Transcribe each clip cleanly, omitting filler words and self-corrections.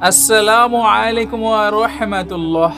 আসসালামু আলাইকুম ওয়া রাহমাতুল্লাহ।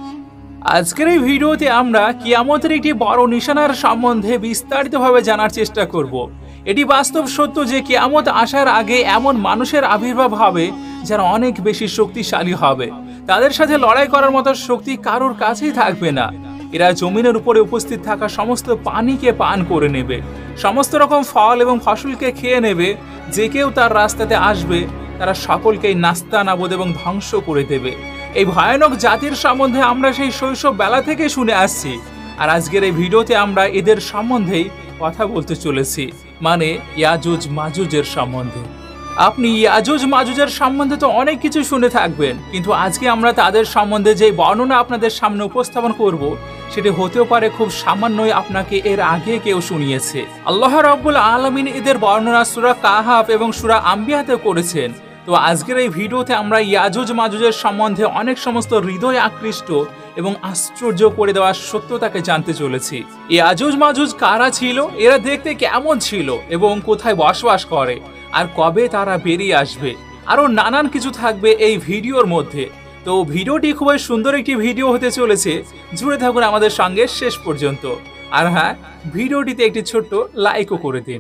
আজকের এই ভিডিওতে আমরা কিয়ামতের একটি বড় নিশানার সম্বন্ধে বিস্তারিতভাবে জানার চেষ্টা করব। এটি বাস্তব সত্য যে কিয়ামত আসার আগে এমন মানুষের আবির্ভাব হবে যারা অনেক বেশি শক্তিশালী হবে। তাদের সাথে লড়াই করার মতো শক্তি কারোর কাছেই থাকবে না। এরা জমিনের উপরে উপস্থিত থাকা সমস্ত পানিকে পান করে নেবে, সমস্ত রকম ফল এবং ফসলকে খেয়ে নেবে। যে কেউ তার রাস্তাতে আসবে তারা সকলকেই নাস্তানাবুদ এবং ধ্বংস করে দেবে। এই ভয়ানক জাতির সম্বন্ধে আমরা সেই শৈশব বেলা থেকে শুনে আসছি, আর আজকের এই ভিডিওতে আমরা এদের সম্বন্ধেই কথা বলতে চলেছি, মানে ইয়াজুজ মাজুজের সম্বন্ধে। আপনি ইয়াজুজ মাজুজের সম্বন্ধে তো অনেক কিছু শুনে থাকবেন, কিন্তু আজকে আমরা তাদের সম্বন্ধে যে বর্ণনা আপনাদের সামনে উপস্থাপন করব সেটি হতেও পারে খুব সামান্যই আপনাকে এর আগে কেউ শুনিয়েছে। আল্লাহ রাব্বুল আলামিন এদের বর্ণনা সূরা কাহাফ এবং সূরা আম্বিয়াতে করেছেন। তো আজকের এই ভিডিওতে আমরা ইয়াজুজ মাজুজের সম্বন্ধে অনেক সমস্ত হৃদয় আকৃষ্ট এবং আশ্চর্য করে দেওয়ার সত্যতাকে জানতে চলেছি। ইয়াজুজ মাজুজ কারা ছিল, এরা দেখতে কেমন ছিল এবং কোথায় বসবাস করে, আর কবে তারা বেরিয়ে আসবে, আরও নানান কিছু থাকবে এই ভিডিওর মধ্যে। তো ভিডিওটি খুবই সুন্দর একটি ভিডিও হতে চলেছে, জুড়ে থাকুন আমাদের সঙ্গে শেষ পর্যন্ত। আর হ্যাঁ, ভিডিওটিতে একটি ছোট্ট লাইকও করে দিন।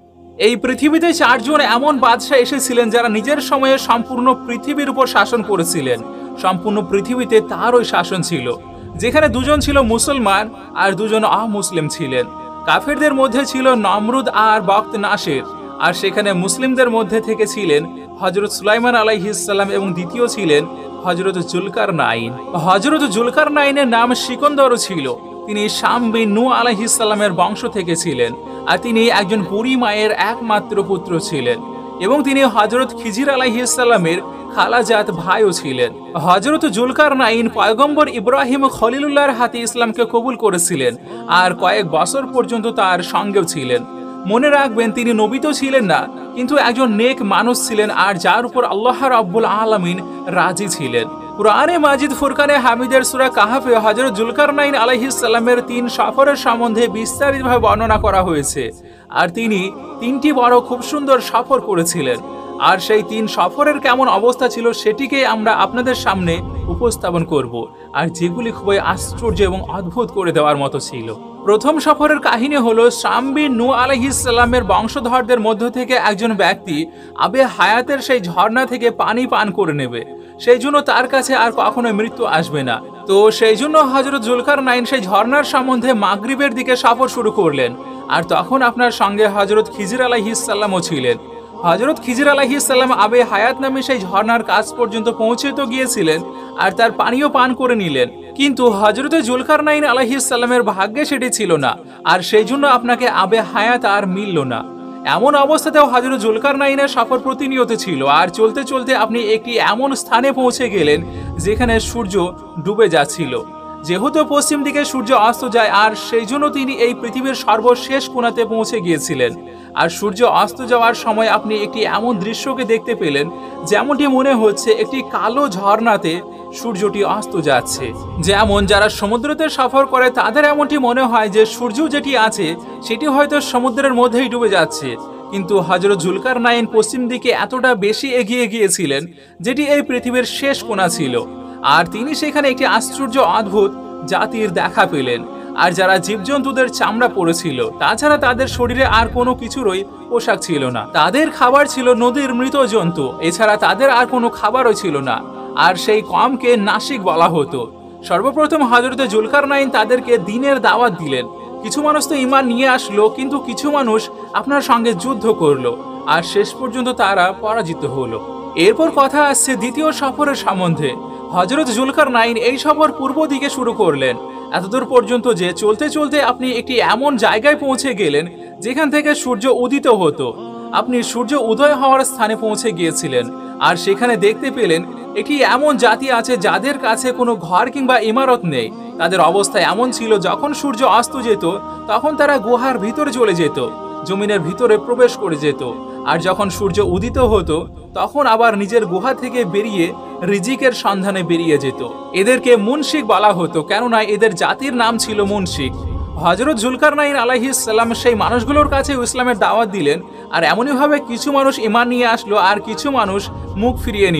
এই পৃথিবীতে চারজন এমন বাদশাহ এসেছিলেন যারা নিজের সময়ে সম্পূর্ণ পৃথিবীর উপর শাসন করেছিলেন। সম্পূর্ণ পৃথিবীতে তারই শাসন ছিল, যেখানে দুজন ছিল মুসলমান আর দুজন অমুসলিম ছিলেন। কাফেরদের মধ্যে ছিল নমরুদ আর বক্ত নাসির, আর সেখানে মুসলিমদের মধ্যে থেকে ছিলেন হযরত সুলাইমান আলাইহিস সালাম এবং দ্বিতীয় ছিলেন হযরত জুলকারনাইন। হযরত জুলকারনাইনের নাম সিকন্দরও ছিল। তিনি শাম বিন নূহ আলাইহিস সালামের বংশ থেকে ছিলেন, আর তিনি একজন বুড়ি মায়ের একমাত্র পুত্র ছিলেন, এবং তিনি হযরত খিজির আলাইহিস সালামের খালাজাত ভাইও ছিলেন। হযরত জুলকারনাইন পয়গম্বর ইব্রাহিম খলিলুল্লাহর হাতে ইসলামকে কবুল করেছিলেন, আর কয়েক বছর পর্যন্ত তার সঙ্গেও ছিলেন। মনে রাখবেন, তিনি নবী তো ছিলেন না, কিন্তু একজন নেক মানুষ ছিলেন, আর যার উপর আল্লাহ রাব্বুল আলামিন রাজি ছিলেন। কুরআনে মাজিদ ফুরকানে হামিদের সূরা কাহাফে হযরত জুলকারনাইন আলাইহিস সালামের 3 সফরের সম্বন্ধে বিস্তারিতভাবে বর্ণনা করা হয়েছে, আর তিনি 3টি বড় খুব সুন্দর সফর করেছিলেন। আর সেই 3 সফরের কেমন অবস্থা ছিল সেটিকে আমরা আপনাদের সামনে উপস্থাপন করব, আর যেগুলি খুবই আশ্চর্য এবং অদ্ভুত করে দেওয়ার মতো ছিল। প্রথম সফরের কাহিনী হলো শাম বিন নূহ আলাইহিস সালামের বংশধরদের মধ্য থেকে একজন ব্যক্তি আবে হায়াতের সেই ঝর্ণা থেকে পানি পান করে নেবে, সেই জন্য তার কাছে আর কখনো মৃত্যু আসবে না। তো সেই জন্য হযরত জুলকারনাইন সেই ঝর্ণার সম্বন্ধে মাগরিবের দিকে সফর শুরু করলেন, আর তখন আপনার সঙ্গে হযরত খিজির আলাইহিস সালামও ছিলেন। হযরত খিজির আলাইহিস সালাম আবে হায়াত নামে সেই ঝর্ণার কাছ পর্যন্ত পৌঁছে তো গিয়েছিলেন, আর তার পানিও পান করে নিলেন, কিন্তু হযরত জুলকারনাইন আলাইহিস সালামের ভাগ্যে সেটি ছিল না, আর সেই জন্য আপনাকে আবে হায়াত আর মিলল না। এমন অবস্থাতেও হযরত জুলকারনাইনের সফর প্রতিনিয়ত ছিল, আর চলতে চলতে আপনি একটি এমন স্থানে পৌঁছে গেলেন যেখানে সূর্য ডুবে যাচ্ছিল। যেহেতু পশ্চিম দিকে সূর্য অস্ত যায়, আর সেই জন্য তিনি এই পৃথিবীর সর্বশেষ কোণাতে পৌঁছে গিয়েছিলেন। আর সূর্য অস্ত যাওয়ার সময় আপনি একটি এমন দৃশ্যকে দেখতে পেলেন যেমনটি মনে হচ্ছে একটি কালো ঝর্ণাতে সূর্যটি অস্ত যাচ্ছে। যেমন যারা সমুদ্রতে সফর করে তাদের এমনটি মনে হয় যে সূর্য যেটি আছে সেটি হয়তো সমুদ্রের মধ্যেই ডুবে যাচ্ছে, কিন্তু হযরত জুলকারনাইন পশ্চিম দিকে এতটা বেশি এগিয়ে গিয়েছিলেন যেটি এই পৃথিবীর শেষ কোণা ছিল, আর তিনি সেখানে একটি আশ্চর্য অদ্ভুত জাতির দেখা পেলেন। আর যারা জীবজন্তুদের চামড়া পরেছিল, তাছাড়া তাদের শরীরে আর কোনো কিছুরই পোশাক ছিল না। তাদের খাবার ছিল নদীর মৃত জন্তু, এছাড়া তাদের আর কোনো খাবারও ছিল না, আর সেই কমকে নাসিক বলা হতো। সর্বপ্রথম হযরত জুলকারনাইন তাদেরকে দ্বীনের দাওয়াত দিলেন। কিছু মানুষ তো ঈমান নিয়ে আসলো, কিন্তু কিছু মানুষ আপনার সঙ্গে যুদ্ধ করলো, আর শেষ পর্যন্ত তারা পরাজিত হলো। এরপর কথা আসছে দ্বিতীয় সফরের সম্বন্ধে। হযরত জুলকারনাইন এই সফর পূর্ব দিকে শুরু করলেন, এতদূর পর্যন্ত যে চলতে চলতে আপনি একটি এমন জায়গায় পৌঁছে গেলেন যেখান থেকে সূর্য উদিত হতো। আপনি সূর্য উদয় হওয়ার স্থানে পৌঁছে গিয়েছিলেন, আর সেখানে দেখতে পেলেন একটি এমন জাতি আছে যাদের কাছে কোনো ঘর কিংবা ইমারত নেই। তাদের অবস্থা এমন ছিল, যখন সূর্য অস্ত যেত তখন তারা গুহার ভিতরে চলে যেত, জমিনের ভিতরে প্রবেশ করে যেত, আর যখন সূর্য উদিত হতো তখন আবার নিজের গুহা থেকে বেরিয়ে রিজিকের সন্ধানে বেরিয়ে যেত। এদেরকে মুনশিক বলা হতো, কেননা এদের জাতির নাম ছিল মুনশিক। হযরত জুলকারনাইন আলাইহিস সালাম সেই মানুষগুলোর কাছে ইসলামের দাওয়াত দিলেন, আর এমনইভাবে কিছু মানুষ ঈমান নিয়ে আসলো, আর কিছু মানুষ মুখ ফিরিয়ে নিল।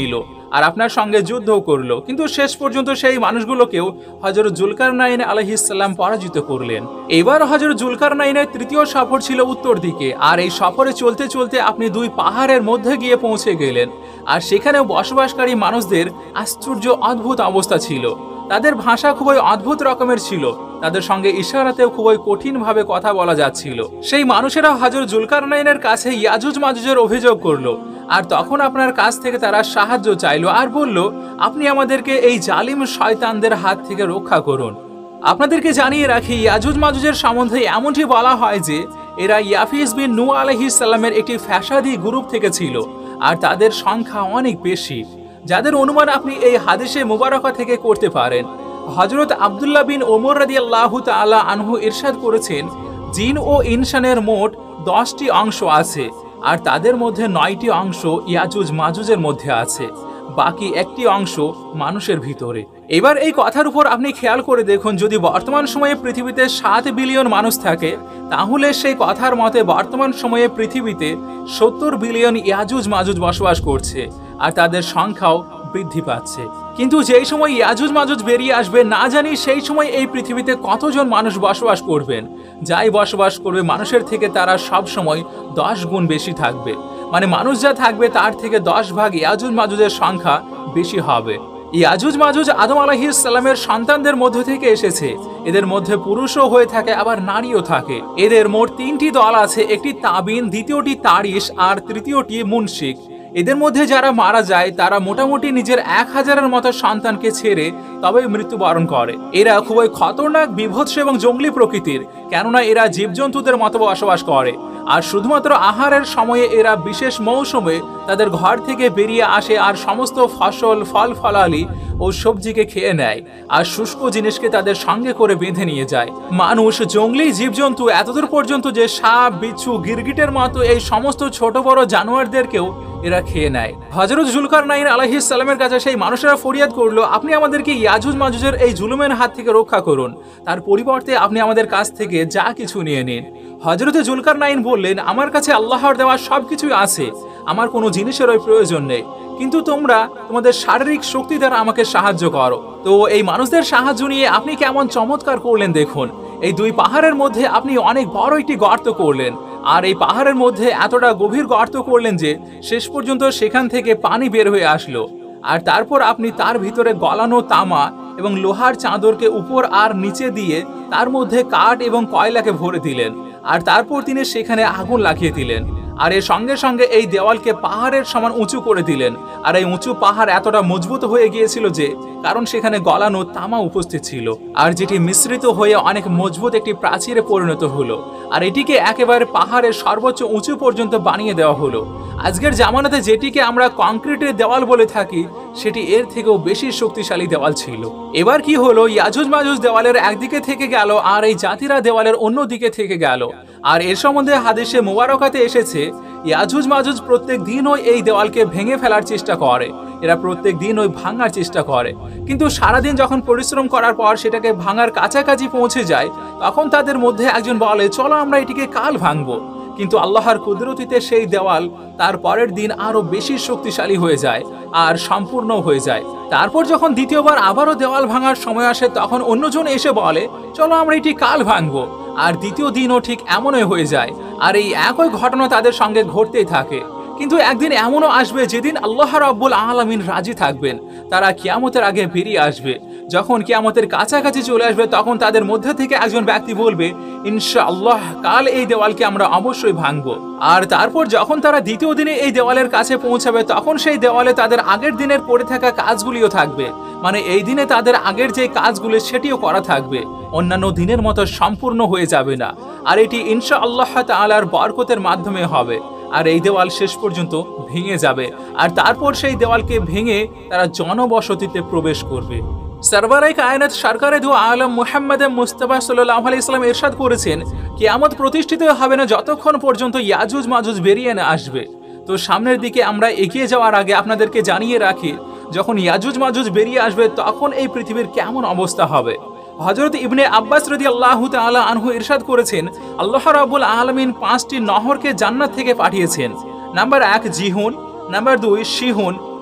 আর আপনার সঙ্গে যুদ্ধও করলো, কিন্তু শেষ পর্যন্ত সেই মানুষগুলোকেও হযরত জুলকারনাইন আলাইহিস সালাম পরাজিত করলেন। এবার হযরত জুলকারনাইনের তৃতীয় সফর ছিল উত্তর দিকে, আর এই সফরে চলতে চলতে আপনি দুই পাহাড়ের মধ্যে গিয়ে পৌঁছে গেলেন। আর সেখানেও বসবাসকারী মানুষদের আশ্চর্য অদ্ভুত অবস্থা ছিল। তাদের ভাষা খুবই অদ্ভুত রকমের ছিল, তাদের সঙ্গে ইশারাতেও খুবই কঠিনভাবে কথা বলা যাচ্ছিল। সেই মানুষেরা হযরত জুলকারনাইনের কাছে ইয়াজুজ মাজুজের অভিযোগ করলো, আর তখন আপনার কাছ থেকে তারা সাহায্য চাইলো আর বলল, আপনি আমাদেরকে এই জালিম শয়তানদের হাত থেকে রক্ষা করুন। আপনাদেরকে জানিয়ে রাখি, ইয়াজুজ মাজুজের সম্বন্ধে এমনটি বলা হয় যে এরা ইয়াফিস বিন নূহ আলাইহিস সালামের একটি ফ্যাসাদি গ্রুপ থেকে ছিল, আর তাদের সংখ্যা অনেক বেশি, যাদের অনুমান আপনি এই হাদিসে মুবারকা থেকে করতে পারেন। হযরত আব্দুল্লাহ বিন ওমর রাদিয়াল্লাহু তাআলা আনহু ইরশাদ করেছেন, জিন ও ইনসানের মোট 10টি অংশ আছে, আর তাদের মধ্যে 9টি অংশ ইয়াজুজ মাজুজের মধ্যে আছে, বাকি একটি অংশ মানুষের ভিতরে। এবার এই কথার উপর আপনি খেয়াল করে দেখুন, যদি বর্তমান সময়ে পৃথিবীতে 7 বিলিয়ন মানুষ থাকে, তাহলে সেই কথার মতে বর্তমান সময়ে পৃথিবীতে 70 বিলিয়ন ইয়াজুজ মাজুজ বসবাস করছে, আর তাদের সংখ্যাও বৃদ্ধি পাচ্ছে। কিন্তু যেই সময় ইয়াজুজ মাজুজ বেরিয়ে আসবে, না জানি সেই সময় এই পৃথিবীতে কতজন মানুষ বসবাস করবেন। যাই বসবাস করবে মানুষের থেকে তারা সব সময় 10 গুণ বেশি থাকবে, মানে মানুষ যা থাকবে তার থেকে 10 ভাগ ইয়াজুজ মাজুজের সংখ্যা বেশি হবে। ইয়াজুজ মাজুজ আদম আলাইহিস সালামের সন্তানদের মধ্যে থেকে এসেছে। এদের মধ্যে পুরুষও হয়ে থাকে, আবার নারীও থাকে। এদের মোট 3টি দল আছে, একটি তাবিন, দ্বিতীয়টি তারিশ, আর তৃতীয়টি মুনশিক। এদের মধ্যে যারা মারা যায় তারা মোটামুটি নিজের 1000-এর মতো সন্তানকে ছেড়ে তবে মৃত্যুবরণ করে। এরা খুবই খতরনাক, বিভৎস এবং জঙ্গলি প্রকৃতির, কেননা এরা জীবজন্তুদের মতো বসবাস করে। আর শুধুমাত্র আহারের সময়ে এরা বিশেষ মৌসুমে তাদের ঘর থেকে বেরিয়ে আসে আর সমস্ত ফসল, ফল ফলালি ও সবজিকে খেয়ে নেয়, আর শুষ্ক জিনিসকে তাদের সঙ্গে করে বেঁধে নিয়ে যায়। মানুষ, জঙ্গলি জীবজন্তু, এতদূর পর্যন্ত যে সাপ, বিচ্ছু, গিরগিটের মতো এই সমস্ত ছোট বড় জানোয়ারদেরকেও এরা খেয়ে নেয়। হযরত জুলকারনাইন আলাইহিস সালামের কাছে সেই মানুষেরা ফরিয়াদ করলো, আপনি আমাদেরকে ইয়াজুজ মাজুজের এই জুলুমের হাত থেকে রক্ষা করুন, তার পরিবর্তে আপনি আমাদের কাছ থেকে যা কিছু নিয়ে নিন। হযরত জুলকারনাইন বললেন, আমার কাছে আল্লাহর দেওয়া সবকিছুই আছে, আমার কোনো জিনিসেরই প্রয়োজন নেই, কিন্তু তোমরা তোমাদের শারীরিক শক্তি দ্বারা আমাকে সাহায্য করো। তো এই মানুষদের সাহায্য নিয়ে আপনি কেমন চমৎকার করলেন দেখুন। এই দুই পাহাড়ের মধ্যে আপনি অনেক বড় একটি গর্ত করলেন, আর এই পাহাড়ের মধ্যে এতটা গভীর গর্ত করলেন যে শেষ পর্যন্ত সেখান থেকে পানি বের হয়ে আসলো। আর তারপর আপনি তার ভিতরে গলানো তামা এবং লোহার চাদরকে উপর আর নিচে দিয়ে তার মধ্যে কাঠ এবং কয়লাকে ভরে দিলেন, আর তারপর তিনি সেখানে আগুন লাগিয়ে দিলেন। আর এর সঙ্গে সঙ্গে এই দেওয়ালকে পাহাড়ের সমান উঁচু করে দিলেন। আর এই উঁচু পাহাড় এতটা মজবুত হয়ে গিয়েছিল যে কারণ সেখানে গলানো তামা উপস্থিত ছিল, আর যেটি মিশ্রিত হয়ে অনেক মজবুত একটি প্রাচীরে পরিণত হলো। আর এটিকে একেবারে পাহাড়ের সর্বোচ্চ উঁচু পর্যন্ত বানিয়ে দেওয়া হলো। আজকের জামানাতে যেটিকে আমরা কংক্রিটের দেওয়াল বলে থাকি, সেটি এর থেকেও বেশি শক্তিশালী দেওয়াল ছিল। এবার কি হলো, ইয়াজুজ মাজুজ দেওয়ালের একদিকে থেকে গেল, আর এই জাতিরা দেওয়ালের অন্য দিকে থেকে গেল। আর এর সম্বন্ধে হাদিসে মুবারকাতে এসেছে, ইয়াজুজ মাজুজ প্রত্যেক দিন ওই এই দেওয়ালকে ভেঙে ফেলার চেষ্টা করে, এরা প্রত্যেক দিন ওই ভাঙার চেষ্টা করে। কিন্তু সারাদিন যখন পরিশ্রম করার পর সেটাকে ভাঙার কাছাকাছি পৌঁছে যায়, তখন তাদের মধ্যে একজন বলে, চলো আমরা এটিকে কাল ভাঙবো। কিন্তু আল্লাহর কুদরতিতে সেই দেওয়াল তার পরের দিন আরো বেশি শক্তিশালী হয়ে যায় আর সম্পূর্ণ হয়ে যায়। তারপর যখন দ্বিতীয়বার আবারও দেওয়াল ভাঙার সময় আসে, তখন অন্যজন এসে বলে, চলো আমরা এটি কাল ভাঙবো। আর দ্বিতীয় দিনও ঠিক এমনই হয়ে যায়, আর এই একই ঘটনা তাদের সঙ্গে ঘটতেই থাকে। কিন্তু একদিন এমনও আসবে যেদিন আল্লাহ রাব্বুল আলামিন রাজি থাকবেন, তারা কিয়ামতের আগে বেরিয়ে আসবে। যখন কিয়ামতের কাছাকাছি চলে আসবে, তখন তাদের মধ্যে থেকে একজন ব্যক্তি বলবে, ইনশাআল্লাহ কাল এই দেওয়ালকে আমরা অবশ্যই ভাঙবো। আর তারপর যখন তারা দ্বিতীয় দিনে এই দেওয়ালের কাছে পৌঁছাবে, তখন সেই দেওয়ালে তাদের আগের দিনের পড়ে থাকা কাজগুলিও থাকবে, মানে এই দিনে তাদের আগের যে কাজগুলো সেটিও করা থাকবে, অন্যান্য দিনের মতো সম্পূর্ণ হয়ে যাবে না। আর এটি ইনশাআল্লাহ তাআলার বরকতের মাধ্যমে হবে। আর এই দেওয়াল শেষ পর্যন্ত ভেঙে যাবে, আর তারপর সেই দেওয়ালকে ভেঙে তারা জনবসতিতে প্রবেশ করবে। সরওয়ারে কায়নাত সরকারে দু আলম মুহাম্মদ মুস্তাফা সাল্লাল্লাহু আলাইহি ওয়াসাল্লাম ইরশাদ করেছেন, কিয়ামত প্রতিষ্ঠিত হবে না যতক্ষণ পর্যন্ত ইয়াজুজ মাজুজ বেরিয়ে না আসবে। তো সামনের দিকে আমরা এগিয়ে যাওয়ার আগে আপনাদেরকে জানিয়ে রাখি, যখন ইয়াজুজ মাজুজ বেরিয়ে আসবে তখন এই পৃথিবীর কেমন অবস্থা হবে। হযরত ইবনে আব্বাস রাদিয়াল্লাহু তাআলা আনহু ইরশাদ করেছেন, আল্লাহ রাব্বুল আলামিন 5টি নহরকে জান্নাত থেকে পাঠিয়েছেন। নাম্বার 1 জিহুন, নাম্বার 2 শিহুন,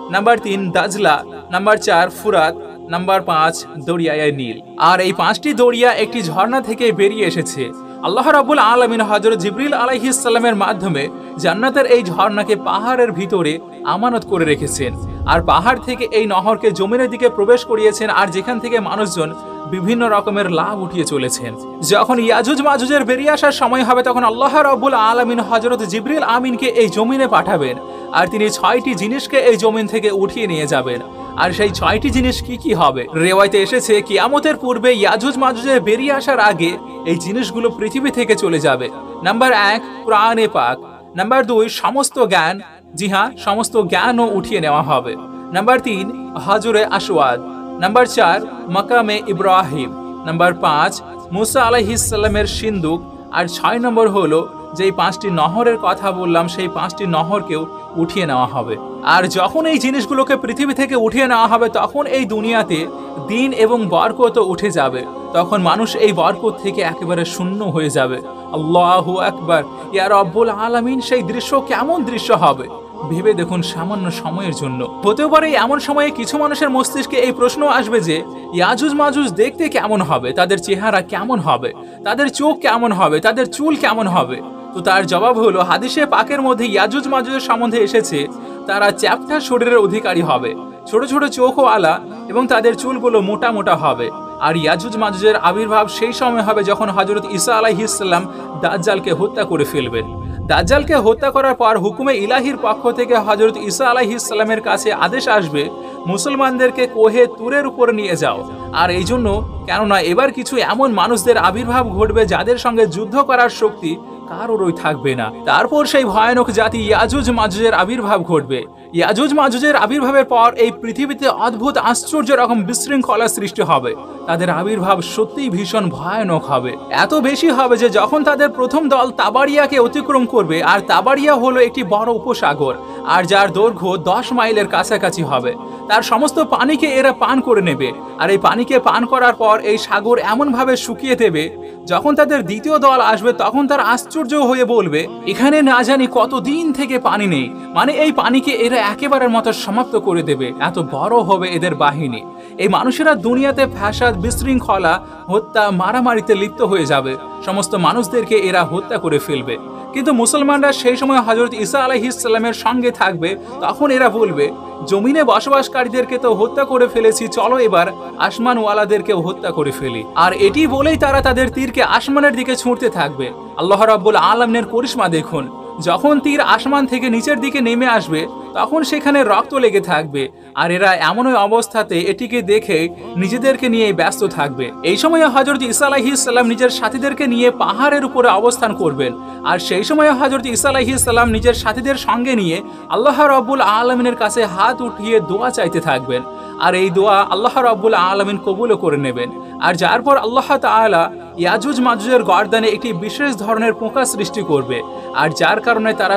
নাম্বার 3 দাজলা, নাম্বার 4 ফুরাত, নাম্বার 5 দরিয়ায় নীল। আর এই 5টি দরিয়া একটি ঝর্ণা থেকে বেরিয়ে এসেছে। আল্লাহ রাব্বুল আলামিন হযরত জিবরিল আলাইহিস সালামের মাধ্যমে জান্নাতের এই ঝর্ণাকে পাহাড়ের ভিতরে আমানত করে রেখেছেন, আর পাহাড় থেকে এই নহরকে জমিনের দিকে প্রবেশ করিয়েছেন, আর যেখান থেকে মানুষজন বিভিন্ন রকমের লাভ উঠিয়ে চলেছেন। যখন ইয়াজুজ মাজুজের বেরিয়ে আসার সময় হবে তখন আল্লাহ রাব্বুল আলামিন হযরত জিবরিল আমিনকে এই জমিনে পাঠাবেন, আর তিনি 6টি জিনিসকে এই জমিন থেকে উঠিয়ে নিয়ে যাবেন। আর সেই 6টি জিনিস কি কি হবে? রিওয়ায়াতে এসেছে কিয়ামতের পূর্বে ইয়াজুজ মাজুজের বেরিয়ে আসার আগে এই জিনিসগুলো পৃথিবী থেকে চলে যাবে। নাম্বার 1 কুরআনে পাক, নাম্বার 2 সমস্ত জ্ঞান, জি হ্যাঁ সমস্ত জ্ঞানও উঠিয়ে নেওয়া হবে। নাম্বার 3 হাজরে আসওয়াদ, নাম্বার 4 মাকামে ইব্রাহিম, নাম্বার 5 মুসা আলাইহিস সালামের সিন্দুক, আর 6 নম্বর হলো যেই 5টি নহরের কথা বললাম সেই 5টি নহরকেও উঠিয়ে নেওয়া হবে। আর যখন এই জিনিসগুলোকে পৃথিবী থেকে উঠিয়ে নেওয়া হবে তখন এই দুনিয়াতে দিন এবং বরকত উঠে যাবে, তখন মানুষ এই বরকত থেকে একেবারে শূন্য হয়ে যাবে। আল্লাহু আকবার, ইয়া রব্বুল আলামিন, সেই দৃশ্য কেমন দৃশ্য হবে ভেবে দেখুন। সামান্য সময়ের জন্য হতে পারে এমন সময়ে কিছু মানুষের মস্তিষ্কে এই প্রশ্ন আসবে যে ইয়াজুজ মাজুজ দেখতে কেমন হবে, তাদের চেহারা কেমন হবে, তাদের চোখ কেমন হবে, তাদের চুল কেমন হবে। তো তার জবাব হলো হাদিসে পাকের মধ্যে ইয়াজুজ মাজুজের সম্বন্ধে এসেছে তারা চ্যাপ্টা শরীরের অধিকারী হবে, ছোট ছোট চোখওয়ালা, এবং তাদের চুলগুলো মোটা মোটা হবে। আর ইয়াজুজ মাজুজের আবির্ভাব সেই সময় হবে যখন হযরত ঈসা আলাইহিস সালাম দাজ্জালকে হত্যা করে ফেলবেন। দাজ্জালকে হত্যা করার পর হুকুমে ইলাহির পক্ষ থেকে হযরত ঈসা আলাইহিস সালামের কাছে আদেশ আসবে মুসলমানদেরকে কোহে তুরের উপর নিয়ে যাও। আর এই জন্য কেননা এবার কিছু এমন মানুষদের আবির্ভাব ঘটবে যাদের সঙ্গে যুদ্ধ করার শক্তি কারোরই থাকবে না। তারপর সেই ভয়ানক জাতি ইয়াজুজ মাজুজের আবির্ভাব ঘটবে। ইয়াজুজ মাজুজের আবির্ভাবের পর এই পৃথিবীতে অদ্ভুত আশ্চর্য রকম বিশৃঙ্খলা সৃষ্টি হবে। তাদের আবির্ভাব সত্যিই ভীষণ ভয়ানক হবে, এত বেশি হবে যে যখন তাদের প্রথম দল তাবারিয়াকে অতিক্রম করবে, আর তাবারিয়া হলো একটি বড় উপসাগর আর যার দৈর্ঘ্য 10 মাইলের কাছাকাছি হবে, তার সমস্ত পানিকে এরা পান করে নেবে। আর এই পানিকে পান করার পর এই সাগর এমনভাবে শুকিয়ে দেবে, যখন তাদের দ্বিতীয় দল আসবে তখন তার আশ্চর্য হয়ে বলবে এখানে না জানি কতদিন থেকে পানি নেই, মানে এই পানিকে এরা একেবারের মতো সমাপ্ত করে দেবে, এত বড় হবে এদের বাহিনী। এই মানুষেরা দুনিয়াতে ফ্যাসাদ, বিশৃঙ্খলা, হত্যা, মারামারিতে লিপ্ত হয়ে যাবে, সমস্ত মানুষদেরকে এরা হত্যা করে ফেলবে। কিন্তু মুসলমানরা সেই সময় হযরত ঈসা আলাইহিস সালামের সঙ্গে থাকবে, তখন এরা বলবে জমিনে বসবাসকারীদেরকে তো হত্যা করে ফেলেছি, চলো এবার আসমানওয়ালাদেরকেও হত্যা করে ফেলি। আর এটি বলেই তারা তাদের তীরকে আসমানের দিকে ছুঁড়তে থাকবে। আল্লাহ রাব্বুল আলামিনের করিশ্মা দেখুন, যখন তীর আসমান থেকে নিচের দিকে নেমে আসবে তখন সেখানে রক্ত লেগে থাকবে, আর এরা এমনই অবস্থাতে এটিকে দেখে নিজেদেরকে নিয়ে ব্যস্ত থাকবে। এই সময় হযরত ঈসা আলাইহিস সালাম নিজের সাথীদেরকে নিয়ে পাহাড়ের উপরে অবস্থান করবেন, আর সেই সময় হযরত ঈসা আলাইহিস সালাম নিজের সাথীদের সঙ্গে নিয়ে আল্লাহ রাব্বুল আলামিনের কাছে হাত উঠিয়ে দোয়া চাইতে থাকবেন, আর এই দোয়া আল্লাহ রাব্বুল আলামিন কবুলও করে নেবেন। আর যার পর আল্লাহ তাআলা ইয়াজুজ মাজুজের গর্দানে একটি বিশেষ ধরনের পোকা সৃষ্টি করবে, আর যার কারণে তারা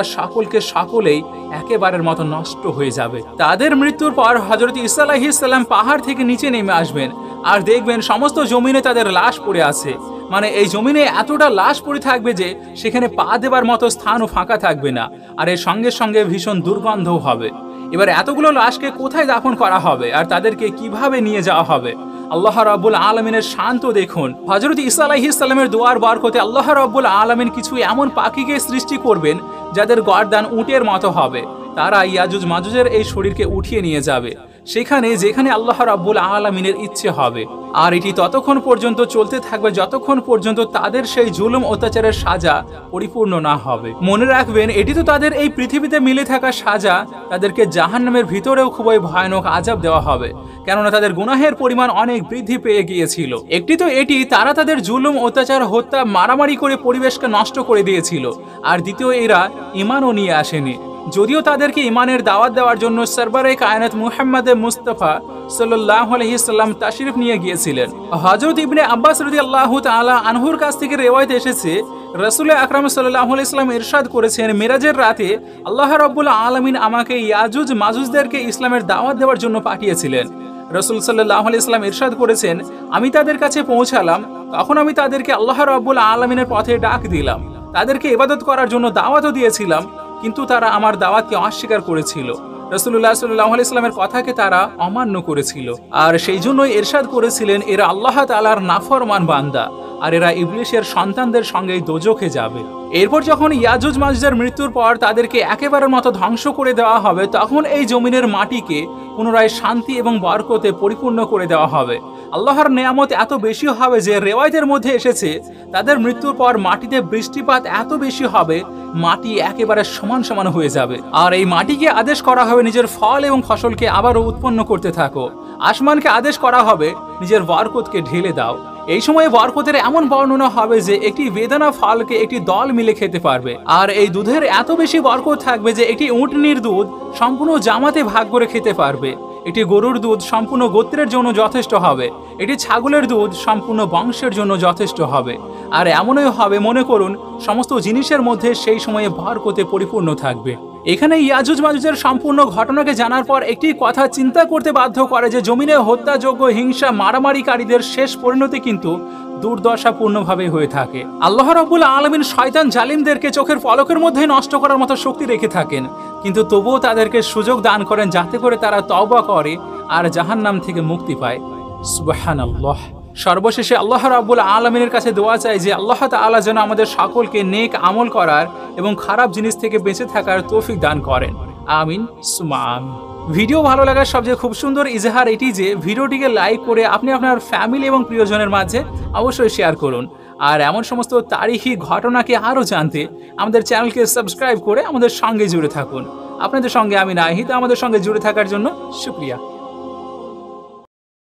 সকলেই একেবারের মতো নষ্ট হয়ে যাবে। তাদের মৃত্যুর পর হযরত ঈসা আলাইহিস সালাম পাহাড় থেকে নিচে নেমে আসবেন, আর দেখবেন সমস্ত জমিনে তাদের লাশ পড়ে আছে, মানে এই জমিনে এতটা লাশ পড়ে থাকবে যে সেখানে পা দেবার মতো স্থানও ফাঁকা থাকবে না, আর এর সঙ্গে সঙ্গে ভীষণ দুর্গন্ধও হবে। এবার এতগুলো লাশকে কোথায় দাফন করা হবে আর তাদেরকে কিভাবে নিয়ে যাওয়া হবে? আল্লাহ রাব্বুল আলামিনের শান তো দেখুন। হযরত ঈসা আলাইহিস সালামের দোয়ার বরকতে আল্লাহ রাব্বুল আলামিন কিছু এমন পাখিকে সৃষ্টি করবেন যাদের গর্দান উটের মতো হবে। তারা ইয়াজুজ মাজুজের এই শরীরকে উঠিয়ে নিয়ে যাবে সেখানে যেখানে আল্লাহ রাব্বুল আলামিনের ইচ্ছে হবে, আর এটি ততক্ষণ পর্যন্ত চলতে থাকবে যতক্ষণ পর্যন্ত তাদের সেই জুলুম অত্যাচারের সাজা পরিপূর্ণ না হবে। মনে রাখবেন, এটি তো তাদের এই পৃথিবীতে মিলে থাকা সাজা, তাদেরকে জাহান্নামের ভিতরেও খুবই ভয়ানক আযাব দেওয়া হবে, কেননা তাদের গুনাহের পরিমাণ অনেক বৃদ্ধি পেয়ে গিয়েছিল। একটি তো এটি, তারা তাদের জুলুম, অত্যাচার, হত্যা, মারামারি করে পরিবেশকে নষ্ট করে দিয়েছিল, আর দ্বিতীয় এরা ঈমানও নিয়ে আসেনি। যদিও তাদেরকে ঈমানের দাওয়াত দেওয়ার জন্য সরবরে কায়নাত মুহাম্মদ মুস্তাফা সাল্লাল্লাহু আলাইহি সাল্লাম তাশরিফ নিয়ে গিয়েছিলেন। হযরত ইবনে আব্বাস রাদিয়াল্লাহু তাআলা আনহুর কাছ থেকে রিওয়ায়াত এসেছে, রাসূল আকরাম সাল্লাল্লাহু আলাইহি সাল্লাম ইরশাদ করেছেন, মিরাজের রাতে আল্লাহ রাব্বুল আলামিন আমাকে ইয়াজুজ মাজুজদেরকে ইসলামের দাওয়াত দেওয়ার জন্য পাঠিয়েছিলেন। রাসূল সাল্লাল্লাহু আলাইহি সাল্লাম ইরশাদ করেছেন, আমি তাদের কাছে পৌঁছালাম, তখন আমি তাদেরকে আল্লাহ রাব্বুল আলামিনের পথে ডাক দিলাম, তাদেরকে ইবাদত করার জন্য দাওয়াতও দিয়েছিলাম, কিন্তু তারা আমার দাওয়াতকে অস্বীকার করেছিল। রাসূলুল্লাহ সাল্লাল্লাহু আলাইহি ওয়াসাল্লামের কথাকে তারা অমান্য করেছিল, আর সেই জন্যই ইরশাদ করেছিলেন এরা আল্লাহ তাআলার নাফরমান বান্দা, আর এরা ইবলিসের সন্তানদের সঙ্গেই দোজখে যাবে। এরপর যখন ইয়াজুজ মাজুজের মৃত্যুর পর তাদেরকে একেবারের মতো ধ্বংস করে দেওয়া হবে, তখন এই জমিনের মাটিকে পুনরায় শান্তি এবং বরকতে পরিপূর্ণ করে দেওয়া হবে। আল্লাহর নেয়ামত এত বেশি হবে যে রেওয়ায়েতের মধ্যে এসেছে তাদের মৃত্যুর পর মাটিতে বৃষ্টিপাত এত বেশি হবে, মাটি একেবারে সমান সমান হয়ে যাবে। আর এই মাটিকে আদেশ করা হবে নিজের ফল এবং ফসলকে আবারও উৎপন্ন করতে থাকো। আসমানকে আদেশ করা হবে নিজের বরকতকে ঢেলে দাও। এই সময়ে বরকতের এমন বর্ণনা হবে যে একটি বেদানা ফলকে একটি দল মিলে খেতে পারবে। আর এই দুধের এত বেশি বরকত থাকবে যে একটি উটনির দুধ সম্পূর্ণ জামাতে ভাগ করে খেতে পারবে। এটি গরুর দুধ সম্পূর্ণ গোত্রের জন্য যথেষ্ট হবে। এটি ছাগলের দুধ সম্পূর্ণ বংশের জন্য যথেষ্ট হবে। আর এমনই হবে, মনে করুন সমস্ত জিনিসের মধ্যে সেই সময়ে বরকতে পরিপূর্ণ থাকবে। এখানে ইয়াজুজ মাজুজের সম্পূর্ণ ঘটনাকে জানার পর একটি কথা চিন্তা করতে বাধ্য করে যে জমিনে হত্যাযোগ্য হিংসা মারামারিকারীদের শেষ পরিণতি কিন্তু দুর্দশাপূর্ণভাবে হয়ে থাকে। আল্লাহ রাব্বুল আলামিন শয়তান জালিমদেরকে চোখের পলকের মধ্যে নষ্ট করার মতো শক্তি রেখে থাকেন, কিন্তু তবুও তাদেরকে সুযোগ দান করেন যাতে করে তারা তওবা করে আর জাহান্নাম থেকে মুক্তি পায়। সুবহানাল্লাহ। সর্বশেষে আল্লাহ রাব্বুল আলামিনের কাছে দোয়া চাই যে আল্লাহ তাআলা যেন আমাদের সকলকে নেক আমল করার এবং খারাপ জিনিস থেকে বেঁচে থাকার তৌফিক দান করেন। আমিন সুম্মা আমিন। ভিডিও ভালো লাগার সবচেয়ে খুব সুন্দর ইজহার এটি যে ভিডিওটিকে লাইক করে আপনি আপনার ফ্যামিলি এবং প্রিয়জনের মাঝে অবশ্যই শেয়ার করুন। আর এমন সমস্ত তারিখি ঘটনাকে আরও জানতে আমাদের চ্যানেলকে সাবস্ক্রাইব করে আমাদের সঙ্গে জুড়ে থাকুন। আপনাদের সঙ্গে আমি নাহিদ, আমাদের সঙ্গে জুড়ে থাকার জন্য শুকরিয়া।